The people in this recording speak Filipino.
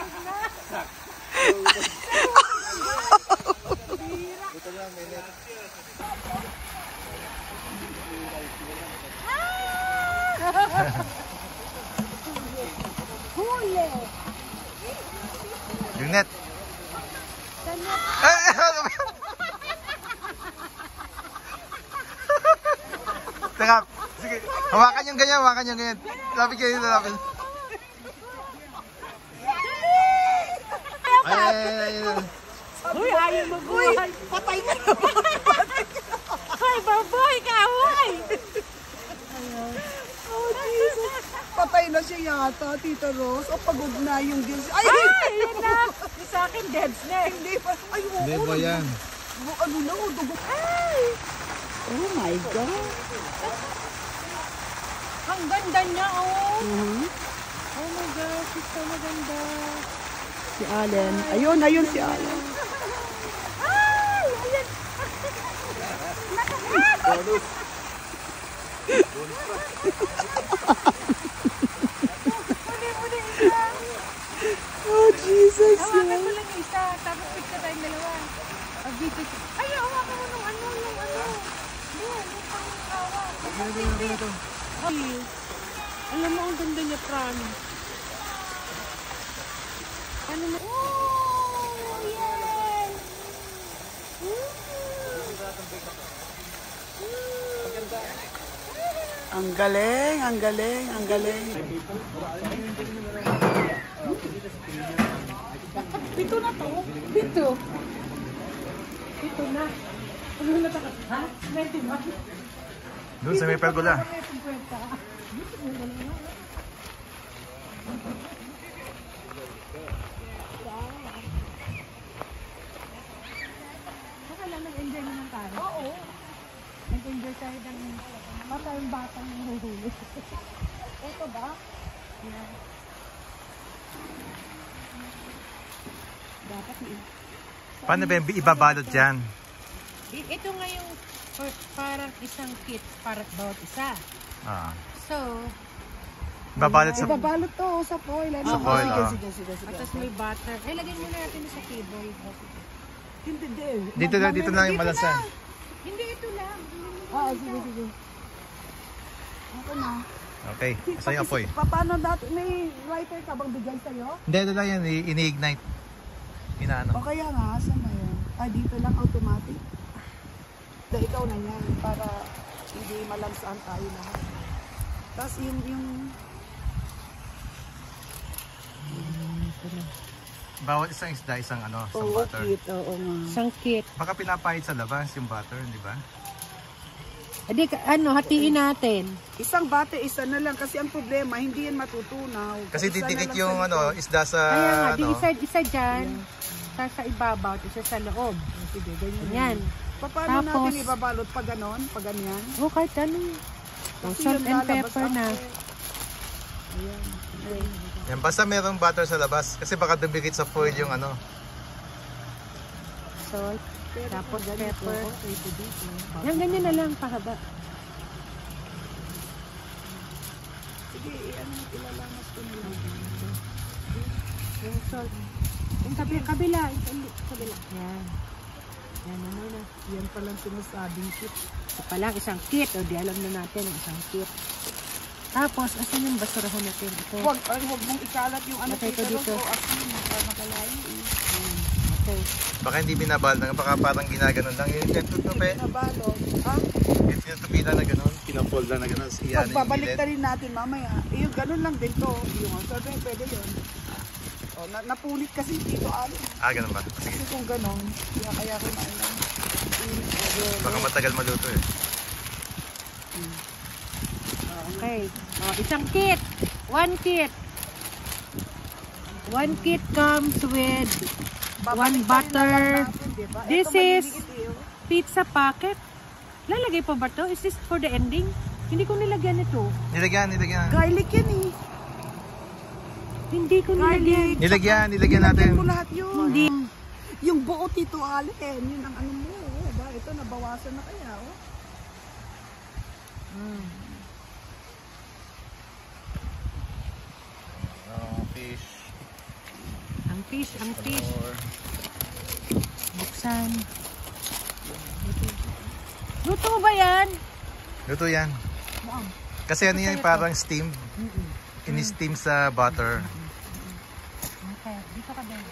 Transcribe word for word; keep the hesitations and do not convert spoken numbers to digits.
Ito lang, may net. Huli! Yung net. Teka, sige. Hawakan yung ganyan, hawakan yung ganyan. Lapit kayo dito, lapit. Ay, ay, ay, ay. Uy, ayaw mabuhay. Patay ka naman. Ay, baboy ka, uy. Oh, Jesus. Patay na siya yata, Tita Rose. O, pagod na yung gills. Ay, Ay, yun na. Sa akin, dead snake. hindi pa. Ay, oo. Hindi ba yan? Ano na, o, dugo. Ay! Oh my God. Ang ganda niya, oh. Mhm. Oh my gosh, it's so maganda. Si Allen. Ayun, ayun si Allen. Ay! Ayan! Bonus. Muli-muli isa. Oh, Jesus. Hawakan mo lang yung isa, tapos picture tayong dalawa. Ang video. Ay, hawakan mo nung ano, nung ano. Yan, yung pang-hawak. Ay, alam mo, ang ganda niya, promise. Ano mo? Oh, yes! Ang galing, ang galing, ang galing. Pito na to? Pito. Pito na. Ano na taka? Ha? ninety-one? Doon sa may pergola. Baka lang nag-enjoy naman tayo. Oo. Nag-enjoy tayo ng baka yung batang nahuhuli. Ito ba? Yeah. Dapat i- Paano ba yung ibabalot dyan? I- Ito nga yung for- parang isang kit para bawat isa. Ah. So, Ibabalot sa... Ibabalot to sa foil. Ano? Sa foil, sige, oh. sige, sige, sige. at tapos may butter. Eh, lagyan muna natin sa table. Hindi, hindi. Dito na, dito na yung malasan. Hindi, ito lang. Ah, sige, sige. Ako na. Okay, asa yung apoy? Pa- Paano dati? May writer ka bang bigay sa'yo? Hindi, ito lang yan, i- ini-ignite. Inaano. O kaya nga, saan na yan? Ah, dito lang automatic. Dahil ikaw na yan, para hindi malamsaan tayo lahat. Tapos yung, yung... Bawat isang isda, isang ano, isang Oh, butter. kit, oo nga. Isang kit. Baka pinapahid sa labas yung butter, di ba? Edi, ano, hatiin natin. Isang bate, isa na lang. Kasi ang problema, hindi yan matutunaw. Kasi Isa na didikit lang yung sa ano, likod. isda sa Kaya nga, di ano. isa, isa dyan, sa, sa ibabaw, isa sa loob. Sige, ganyan. Yan. Pa- Paano Tapos- natin ibabalot pa ganon? Pa ganyan? O, kahit ano. O, Kasi salt yung and lalabas pepper ang- na. Ayan. Yan, basta merong butter sa labas. Kasi baka dumikit sa foil yung ano. Salt. Pero Tapos pag ganito, pepper. okay, ito dito. Yan, ganyan na lang, pahaba. Sige, ano, ilalamas ko na lang. Yung salt. Yung kabi, kabila. Yung kabila. Yan. Yan na muna. Yan palang sinasabing kit. Ito pa lang, isang kit. O, di alam na natin ang isang kit. Tapos, asan yung basurahan natin? Ito. Huwag, ay, huwag mong ikalat yung ano Matay ko Tita dito. Rose, o asin, para makalayo eh. Okay. Baka hindi binabalot lang, baka parang ginaganon lang. Yung tutupi, Nabalot. Ha? yung tinutupi na na gano'n. Pinafold na na gano'n. Iyan yung Pagbabalik gilid. na rin natin mamaya. Eh, yung ganun lang din to. Yung ang sabi, pwede yun. O, na, napulit kasi dito ano. Ah, ganun ba? Sige. Kasi kung ganun, kaya kaya ko na alam. Baka matagal maluto eh. Okay. O, isang kit. One kit. One kit comes with one butter. This is pizza packet. Lalagay pa ba to? Is this for the ending? Hindi ko nilagyan ito. Nilagyan, nilagyan. Garlic yan eh. Hindi ko nilagyan. Garlic. Nilagyan, nilagyan natin. Nilagyan ko lahat yun. Hindi. Yung buo Tito Allen, yun ang ano mo. Oh, ba? Ito, nabawasan na kaya. Oh. Mm. Oh, fish. fish, ang fish. Buksan. Luto mo ba yan? Luto yan. Ma'am. Kasi ano yan, parang steamed. In-steam sa butter. Okay, dito ka din.